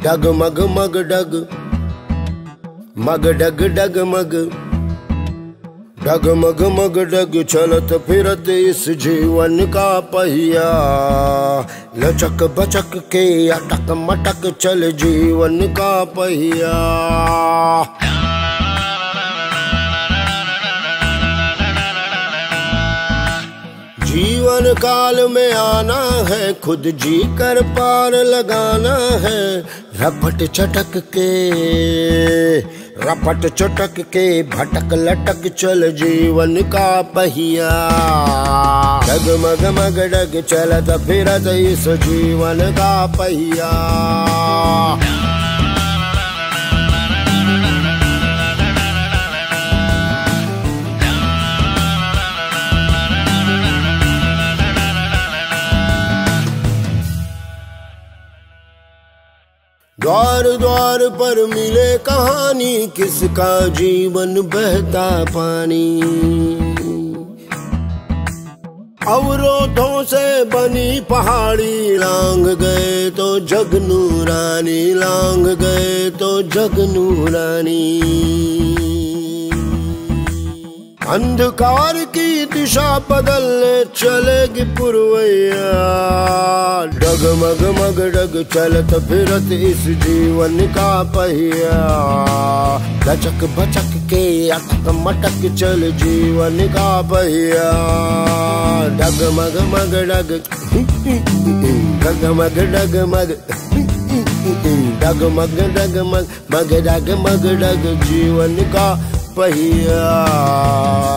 डगमग मग डग मग डग डगमग डगमग मग डग चलत फिरत इस जीवन का पहिया। लचक बचक के अटक मटक चल जीवन का पहिया। जीवन काल में आना है, खुद जी कर पार लगाना है। रपट चटक के भटक लटक चल जीवन का पहिया। डगमग मग डग चलत फिरत इस जीवन का पहिया। द्वार द्वार पर मिले कहानी, किसका जीवन बहता पानी। अवरोधों से बनी पहाड़ी, लांग गए तो जग नूरानी, लांग गए तो जग नूरानी। अंधकार की दिशा बदलने चलेगी पुरवैया। डगमग मग डग चलत फिरत इस जीवन का पहिया। लचक बचक के अटक मटक चल जीवन का पहिया। डगमग मग डग डगमग डगमग डगमग डगमग मग डग मग डग जीवन का पहिया।